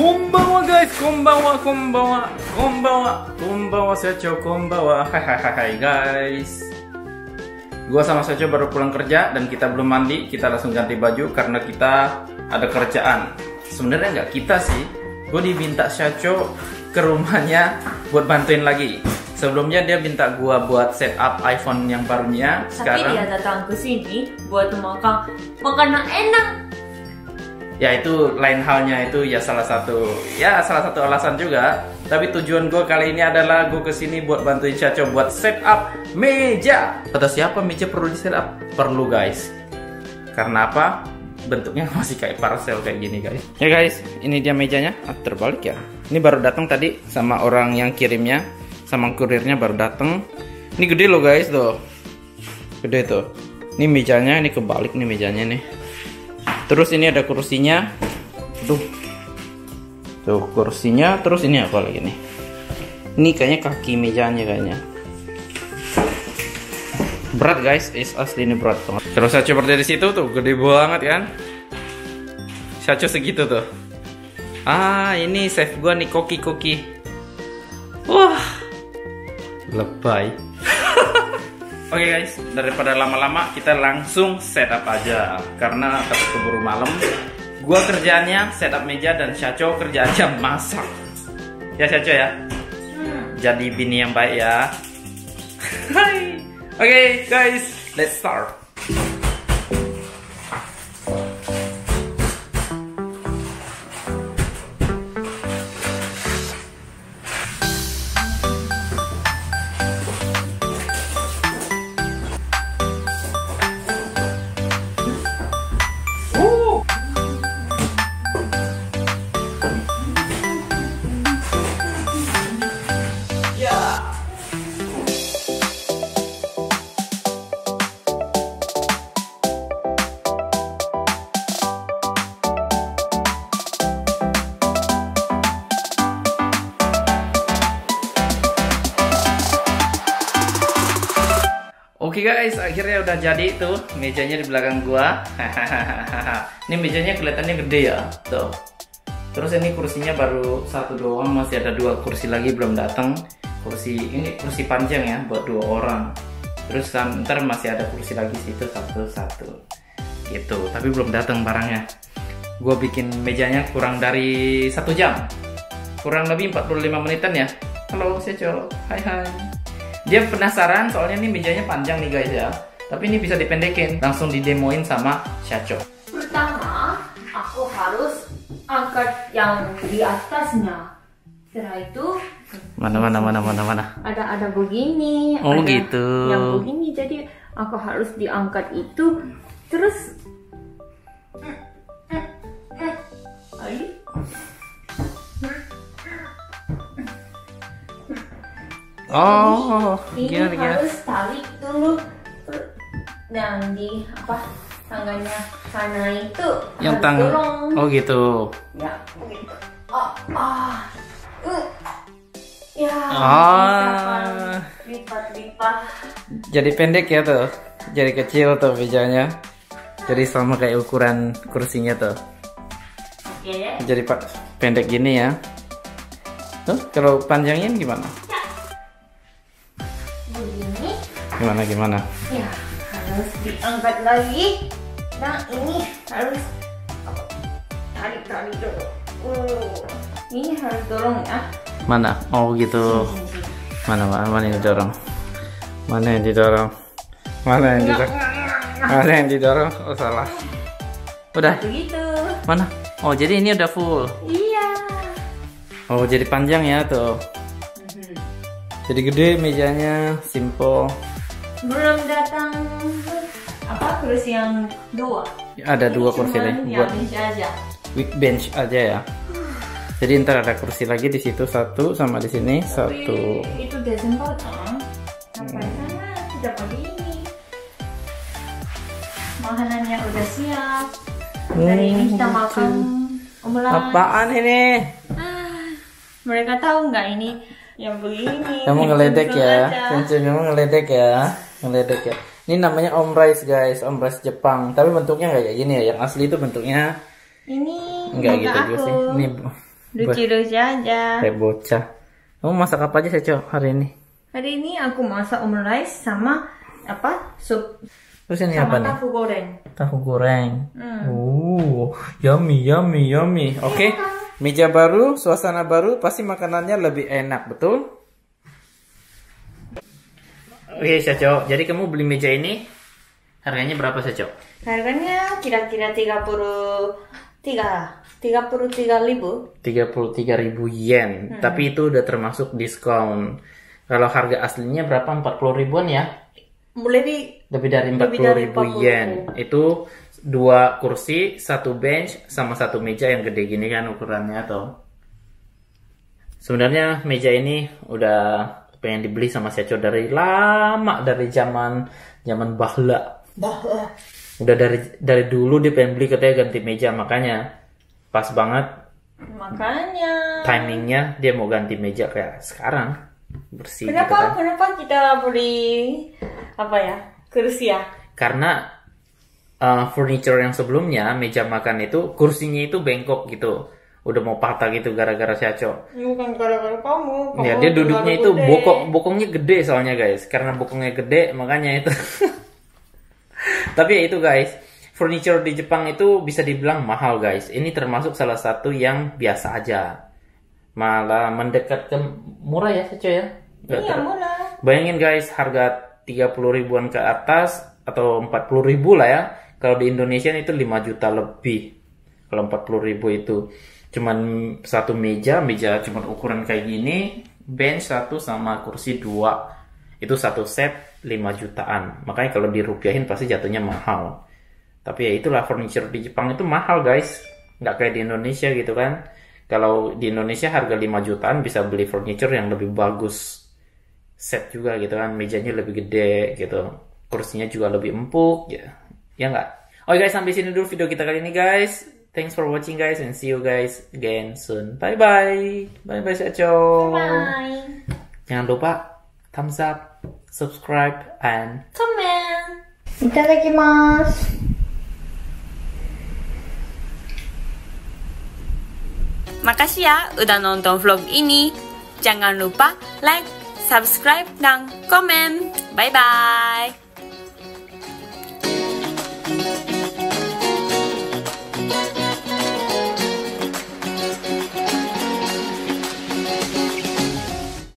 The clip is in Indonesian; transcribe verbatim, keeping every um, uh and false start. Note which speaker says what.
Speaker 1: Konbanwa guys, konbanwa, konbanwa, konbanwa, konbanwa Shacho, konbanwa. Hai hai hai hai guys. Gua sama Shacho baru pulang kerja dan kita belum mandi, kita langsung ganti baju karena kita ada kerjaan. Sebenarnya nggak kita sih, gue diminta Shacho ke rumahnya buat bantuin lagi. Sebelumnya dia minta gua buat setup iPhone yang barunya.
Speaker 2: Tapi
Speaker 1: sekarang
Speaker 2: dia datang ke sini buat makan makanan enak.
Speaker 1: Ya itu lain halnya, itu ya salah satu ya salah satu alasan juga. Tapi tujuan gue kali ini adalah gue kesini buat bantuin Shacho buat setup meja. Kata siapa meja perlu di setup? Perlu guys. Karena apa? Bentuknya masih kayak parcel kayak gini guys. Ya guys, ini dia mejanya. Ah, terbalik ya. Ini baru datang tadi sama orang yang kirimnya, sama kurirnya baru datang. Ini gede loh guys tuh. Gede tuh. Ini mejanya, ini kebalik nih mejanya nih. Terus ini ada kursinya. Tuh. Tuh kursinya, terus ini apa lagi nih? Ini kayaknya kaki mejanya kayaknya. Berat guys, is asli ini berat banget. Kalau Shacho berdiri di situ tuh gede banget kan? Shacho segitu tuh. Ah, ini chef gua nih koki-koki. Wah. Lebay. Oke okay guys, daripada lama-lama kita langsung setup aja karena takut keburu malam. Gua kerjaannya setup meja dan Shacho kerjaannya masak. Ya Shacho ya. Hmm. Jadi bini yang baik ya. Hai. Oke okay, guys, let's start. Oke okay guys, akhirnya udah jadi tuh mejanya di belakang gua. Ini mejanya kelihatannya gede ya, tuh. Terus ini kursinya baru satu doang, masih ada dua kursi lagi belum datang. Kursi ini kursi panjang ya, buat dua orang. Terus ntar masih ada kursi lagi situ satu-satu, gitu. Tapi belum datang barangnya. Gua bikin mejanya kurang dari satu jam, kurang lebih empat puluh lima menitan ya. Halo Shacho, hai hai. Dia penasaran soalnya ini mejanya panjang nih guys ya. Tapi ini bisa dipendekin. Langsung didemoin sama Shacho.
Speaker 2: Pertama, aku harus angkat yang di atasnya. Setelah itu
Speaker 1: mana mana mana mana mana.
Speaker 2: Ada ada begini.
Speaker 1: Oh
Speaker 2: ada
Speaker 1: gitu.
Speaker 2: Yang begini, jadi aku harus diangkat itu. Terus Ayo.
Speaker 1: Oh,
Speaker 2: ini
Speaker 1: gimana, gimana?
Speaker 2: harus tarik dulu dan di apa tangannya sana itu
Speaker 1: Yang
Speaker 2: harus
Speaker 1: tangan.
Speaker 2: dorong.
Speaker 1: Oh gitu.
Speaker 2: Ya, begitu. Ah, ah. Uh. Ya,
Speaker 1: Ah.
Speaker 2: lipat-lipat.
Speaker 1: Jadi pendek ya tuh. Jadi kecil tuh mejanya. Jadi sama kayak ukuran kursinya tuh.
Speaker 2: Oke ya.
Speaker 1: Jadi pak pendek gini ya. Tuh, kalau panjangin gimana?
Speaker 2: Begini.
Speaker 1: Gimana gimana?
Speaker 2: Ya, harus diangkat lagi. Nah, ini harus tarik-tarik dulu. Uh, ini harus dorong ya.
Speaker 1: Mana? Oh gitu. Mana mana, mana yang didorong? Mana yang didorong? Mana yang didorong? Mana yang didorong? Oh salah. Udah.
Speaker 2: Begitu.
Speaker 1: Mana? Oh jadi ini udah full.
Speaker 2: Iya.
Speaker 1: Oh jadi panjang ya tuh. Jadi gede mejanya, simple.
Speaker 2: Belum datang apa kursi yang dua.
Speaker 1: Ada
Speaker 2: Ini
Speaker 1: dua kursi
Speaker 2: cuman
Speaker 1: lagi
Speaker 2: yang
Speaker 1: buat
Speaker 2: bench aja.
Speaker 1: week bench aja ya. Jadi ntar ada kursi lagi di situ satu sama di sini satu.
Speaker 2: Tapi itu Desember kan? Sampai sana tidak begini. Makanannya udah siap. Dari ini kita makan omelan.
Speaker 1: Apaan ini?
Speaker 2: Ah, mereka tahu nggak ini yang begini?
Speaker 1: Kamu ngeledek ya?
Speaker 2: Aja.
Speaker 1: Kenceng kamu ngeledek ya? Ngeledek ya? Ini namanya omrice guys, omrice Jepang. Tapi bentuknya nggak kayak gini ya. Yang asli itu bentuknya
Speaker 2: Ini
Speaker 1: nggak
Speaker 2: muka
Speaker 1: gitu juga
Speaker 2: aku.
Speaker 1: sih. Ini
Speaker 2: Lucu-lucu aja.
Speaker 1: Kayak bocah. Kamu masak apa aja Seco hari ini?
Speaker 2: Hari ini aku masak omurice sama apa? Sup.
Speaker 1: Terus ini
Speaker 2: Sama
Speaker 1: apa nih?
Speaker 2: tahu goreng.
Speaker 1: Tahu goreng.
Speaker 2: Hmm.
Speaker 1: Uh, yummy, yummy, yummy. Oke, meja baru, suasana baru, pasti makanannya lebih enak, betul? Oke, Seco. Jadi kamu beli meja ini, harganya berapa, Seco?
Speaker 2: Harganya kira-kira tiga puluh tiga, tiga puluh tiga ribu.
Speaker 1: tiga puluh tiga ribu yen. Hmm. Tapi itu udah termasuk diskon. Kalau harga aslinya berapa? empat puluh ribuan ya?
Speaker 2: Lebih
Speaker 1: lebih dari empat puluh ribu yen. Itu dua kursi, satu bench, sama satu meja yang gede gini kan ukurannya tuh. Sebenarnya meja ini udah pengen dibeli sama Seco dari lama, dari zaman zaman bahla.
Speaker 2: Bahla.
Speaker 1: Udah dari dari dulu dia pengen beli, katanya ganti meja, makanya pas banget.
Speaker 2: Makanya.
Speaker 1: Timingnya dia mau ganti meja kayak sekarang. Bersih.
Speaker 2: Kenapa?
Speaker 1: Gitu kan.
Speaker 2: Kenapa kita beli apa ya? Kursi ya?
Speaker 1: Karena uh, furniture yang sebelumnya, meja makan itu kursinya itu bengkok gitu, udah mau patah gitu gara-gara Seco.
Speaker 2: Bukan gara-gara kamu. kamu
Speaker 1: Ya dia duduknya itu
Speaker 2: gede.
Speaker 1: bokok bokongnya gede soalnya guys, karena bokongnya gede makanya itu. Tapi ya itu guys, furniture di Jepang itu bisa dibilang mahal guys. Ini termasuk salah satu yang biasa aja, malah mendekat ke murah ya Seco ya.
Speaker 2: Iya murah.
Speaker 1: Bayangin guys, harga tiga puluh ribuan ke atas atau empat puluh ribu lah ya. Kalau di Indonesia itu lima juta lebih. Kalau empat puluh ribu itu cuman satu meja, meja cuman ukuran kayak gini, bench satu sama kursi dua. Itu satu set lima jutaan. Makanya kalau dirupiahin pasti jatuhnya mahal. Tapi ya itulah, furniture di Jepang itu mahal guys. Nggak kayak di Indonesia gitu kan. Kalau di Indonesia harga lima jutaan bisa beli furniture yang lebih bagus. Set juga gitu kan, mejanya lebih gede gitu, kursinya juga lebih empuk ya, ya nggak? Oke guys, sampai sini dulu video kita kali ini guys. Thanks for watching guys, and see you guys again soon. Bye bye, bye bye Seco.
Speaker 2: Bye.
Speaker 1: Jangan lupa thumbs up, subscribe, and
Speaker 2: comment. Itadakimasu.
Speaker 3: Makasih ya udah nonton vlog ini. Jangan lupa like, subscribe, dan komen. Bye-bye!